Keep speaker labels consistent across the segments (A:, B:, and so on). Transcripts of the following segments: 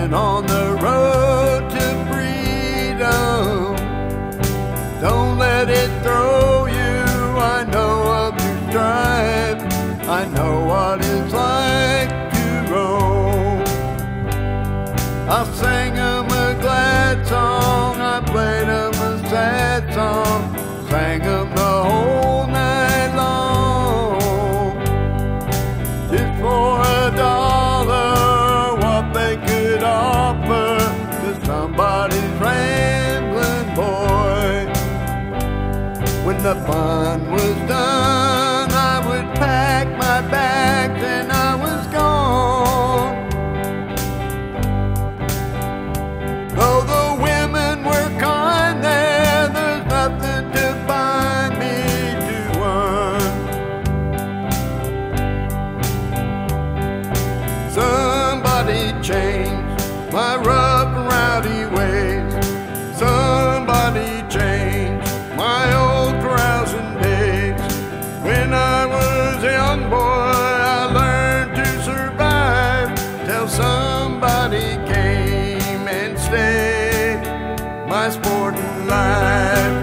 A: been on the road to freedom. Don't let it throw you. I know of your strife. I know what it's like to roam. I sang them a glad song, I played them a sad song, sang them the whole night long. Just for $1, what they could offer to somebody's rambling boy. When the fun was done, I would pack my bags and I was gone. Though the women were kind there, there's nothing to bind me to one. Somebody changed my rough and rowdy ways. Somebody changed my old carousing days. When I was a young boy, I learned to survive till somebody came and stayed my sporting life.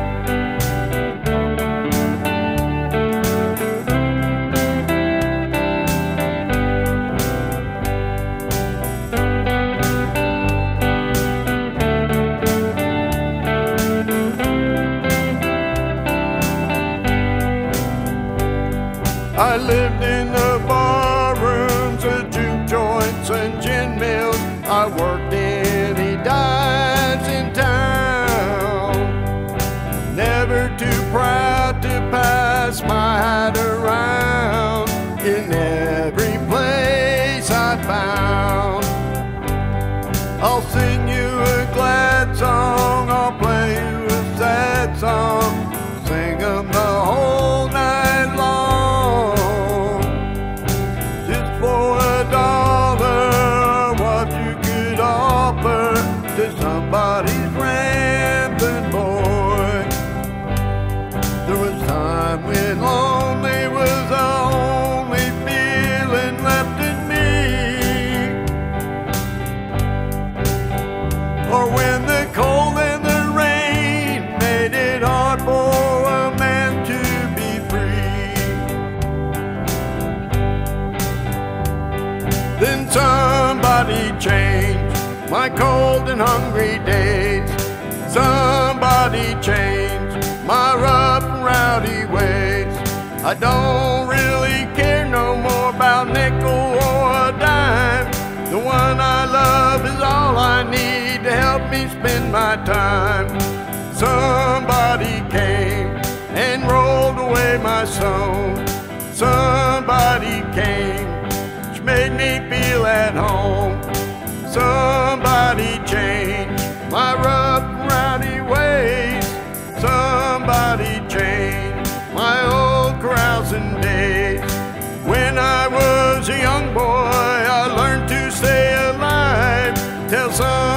A: I lived in the bar rooms, the juke joints and gin mills. I worked any dives in town. Never too proud to pass my hat around in every place I found. I'll sing you a glad song, I'll play you a sad song, sing them the whole night long. For $1, what you could offer to somebody's rambling boy. There was time when lonely was the only feeling left in me, or when the cold and the rain made it hard for a man to be free. Then somebody changed my cold and hungry days. Somebody changed my rough and rowdy ways. I don't really care no more about nickel or a dime. The one I love is all I need to help me spend my time. Somebody came and rolled away my soul. Somebody came, made me feel at home. Somebody changed my rough and rowdy ways. Somebody changed my old carousing days. When I was a young boy, I learned to stay alive till